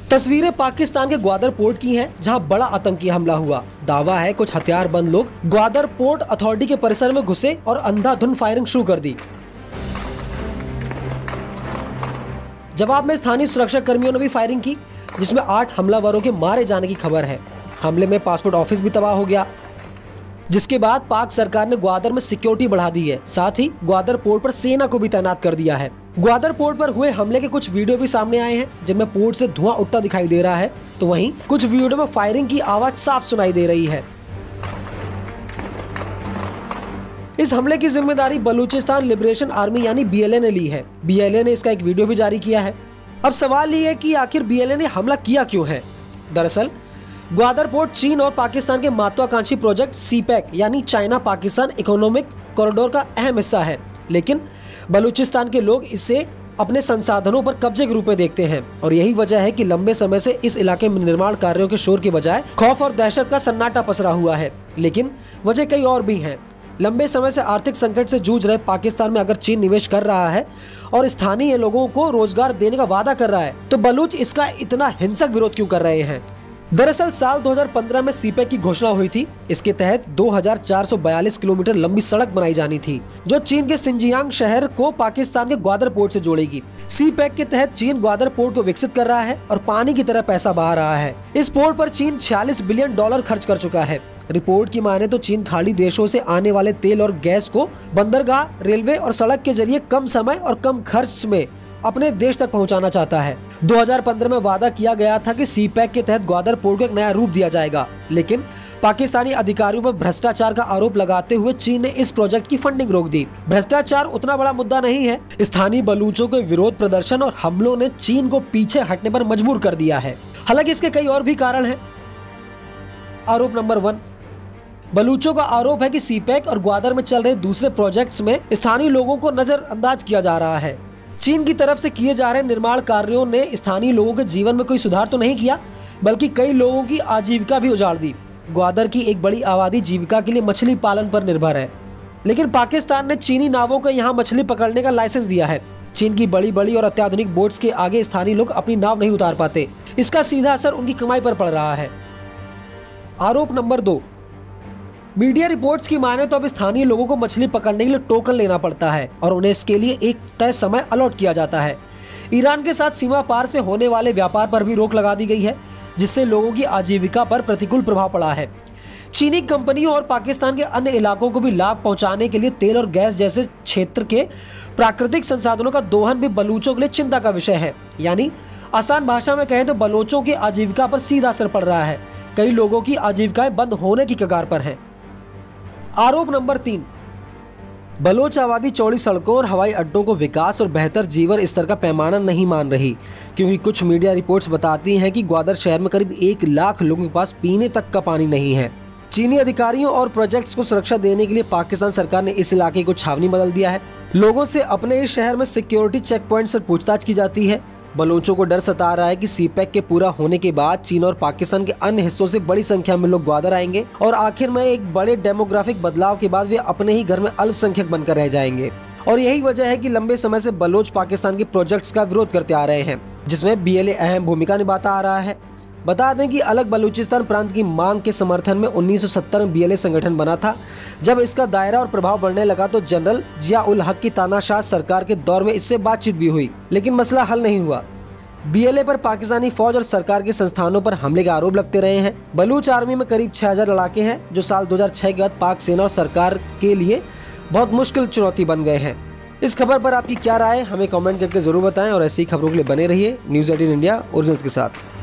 तस्वीरें पाकिस्तान के ग्वादर पोर्ट की हैं, जहां बड़ा आतंकी हमला हुआ। दावा है कुछ हथियारबंद लोग ग्वादर पोर्ट अथॉरिटी के परिसर में घुसे और अंधाधुंध फायरिंग शुरू कर दी। जवाब में स्थानीय सुरक्षा कर्मियों ने भी फायरिंग की, जिसमें 8 हमलावरों के मारे जाने की खबर है। हमले में पासपोर्ट ऑफिस भी तबाह हो गया, जिसके बाद पाक सरकार ने ग्वादर में सिक्योरिटी बढ़ा दी है। साथ ही ग्वादर पोर्ट पर सेना को भी तैनात कर दिया है। ग्वादर पोर्ट पर हुए हमले के कुछ वीडियो भी सामने आए हैं, जिनमें पोर्ट से धुआं उठता दिखाई दे रहा है, तो वहीं कुछ वीडियो में फायरिंग की आवाज साफ सुनाई दे रही है। इस हमले की जिम्मेदारी बलूचिस्तान लिबरेशन आर्मी यानी BLA ने ली है। BLA ने इसका एक वीडियो भी जारी किया है। अब सवाल ये है कि आखिर BLA ने हमला किया क्यों है। दरअसल ग्वादर पोर्ट चीन और पाकिस्तान के महत्वाकांक्षी प्रोजेक्ट CPEC यानी चाइना पाकिस्तान इकोनॉमिक कॉरिडोर का अहम हिस्सा है, लेकिन बलूचिस्तान के लोग इसे अपने संसाधनों पर कब्जे के रूप में देखते हैं और यही वजह है कि लंबे समय से इस इलाके में निर्माण कार्यों के शोर के बजाय खौफ और दहशत का सन्नाटा पसरा हुआ है। लेकिन वजह कई और भी हैं। लंबे समय से आर्थिक संकट से जूझ रहे पाकिस्तान में अगर चीन निवेश कर रहा है और स्थानीय लोगों को रोजगार देने का वादा कर रहा है, तो बलूच इसका इतना हिंसक विरोध क्यों कर रहे हैं। दरअसल साल 2015 में CPEC की घोषणा हुई थी। इसके तहत 2442 किलोमीटर लंबी सड़क बनाई जानी थी, जो चीन के सिंजियांग शहर को पाकिस्तान के ग्वादर पोर्ट से जोड़ेगी। CPEC के तहत चीन ग्वादर पोर्ट को विकसित कर रहा है और पानी की तरह पैसा बहा रहा है। इस पोर्ट पर चीन $46 बिलियन खर्च कर चुका है। रिपोर्ट की माने तो चीन खाड़ी देशों से आने वाले तेल और गैस को बंदरगाह, रेलवे और सड़क के जरिए कम समय और कम खर्च में अपने देश तक पहुंचाना चाहता है। 2015 में वादा किया गया था कि CPEC के तहत ग्वादर पोर्ट को एक नया रूप दिया जाएगा, लेकिन पाकिस्तानी अधिकारियों पर भ्रष्टाचार का आरोप लगाते हुए चीन ने इस प्रोजेक्ट की फंडिंग रोक दी। भ्रष्टाचार उतना बड़ा मुद्दा नहीं है। स्थानीय बलूचों के विरोध प्रदर्शन और हमलों ने चीन को पीछे हटने पर मजबूर कर दिया है। हालांकि इसके कई और भी कारण हैं। आरोप नंबर 1, बलूचों का आरोप है कि CPEC और ग्वादर में चल रहे दूसरे प्रोजेक्ट्स में स्थानीय लोगों को नजरअंदाज किया जा रहा है। चीन की तरफ से किए जा रहे निर्माण कार्यों ने स्थानीय लोगों के जीवन में कोई सुधार तो नहीं किया, बल्कि कई लोगों की आजीविका भी उजाड़ दी। ग्वादर की एक बड़ी आबादी जीविका के लिए मछली पालन पर निर्भर है, लेकिन पाकिस्तान ने चीनी नावों को यहाँ मछली पकड़ने का लाइसेंस दिया है। चीन की बड़ी बड़ी और अत्याधुनिक बोट्स के आगे स्थानीय लोग अपनी नाव नहीं उतार पाते। इसका सीधा असर उनकी कमाई पर पड़ रहा है। आरोप नंबर 2, मीडिया रिपोर्ट्स की माने तो अब स्थानीय लोगों को मछली पकड़ने के लिए टोकन लेना पड़ता है और उन्हें इसके लिए एक तय समय अलॉट किया जाता है। ईरान के साथ सीमा पार से होने वाले व्यापार पर भी रोक लगा दी गई है, जिससे लोगों की आजीविका पर प्रतिकूल प्रभाव पड़ा है। चीनी कंपनियों और पाकिस्तान के अन्य इलाकों को भी लाभ पहुंचाने के लिए तेल और गैस जैसे क्षेत्र के प्राकृतिक संसाधनों का दोहन भी बलूचों के लिए चिंता का विषय है। यानी आसान भाषा में कहें तो बलोचों की आजीविका पर सीधा असर पड़ रहा है। कई लोगों की आजीविकाएं बंद होने की कगार पर है। आरोप नंबर 3, बलोच आबादी चौड़ी सड़कों और हवाई अड्डों को विकास और बेहतर जीवन स्तर का पैमाना नहीं मान रही, क्योंकि कुछ मीडिया रिपोर्ट्स बताती हैं कि ग्वादर शहर में करीब 1 लाख लोगों के पास पीने तक का पानी नहीं है। चीनी अधिकारियों और प्रोजेक्ट्स को सुरक्षा देने के लिए पाकिस्तान सरकार ने इस इलाके को छावनी बदल दिया है। लोगों से अपने इस शहर में सिक्योरिटी चेक पॉइंट से पूछताछ की जाती है। बलोचों को डर सता रहा है कि CPEC के पूरा होने के बाद चीन और पाकिस्तान के अन्य हिस्सों से बड़ी संख्या में लोग ग्वादर आएंगे और आखिर में एक बड़े डेमोग्राफिक बदलाव के बाद वे अपने ही घर में अल्पसंख्यक बनकर रह जाएंगे। और यही वजह है कि लंबे समय से बलोच पाकिस्तान के प्रोजेक्ट्स का विरोध करते आ रहे हैं, जिसमें BLA अहम भूमिका निभाता आ रहा है। बता दें कि अलग बलूचिस्तान प्रांत की मांग के समर्थन में 1970 में BLA संगठन बना था। जब इसका दायरा और प्रभाव बढ़ने लगा तो जनरल जिया-उल-हक की तानाशाह सरकार के दौर में इससे बातचीत भी हुई, लेकिन मसला हल नहीं हुआ। BLA पर पाकिस्तानी फौज और सरकार के संस्थानों पर हमले के आरोप लगते रहे हैं। बलूच आर्मी में करीब 6000 लड़ाके हैं, जो साल 2006 के बाद पाक सेना और सरकार के लिए बहुत मुश्किल चुनौती बन गए हैं। इस खबर पर आपकी क्या राय है, हमें कमेंट करके जरूर बताएं और ऐसी खबरों के लिए बने रहिए न्यूज़ 18 इंडिया ओरिजिनल्स के साथ।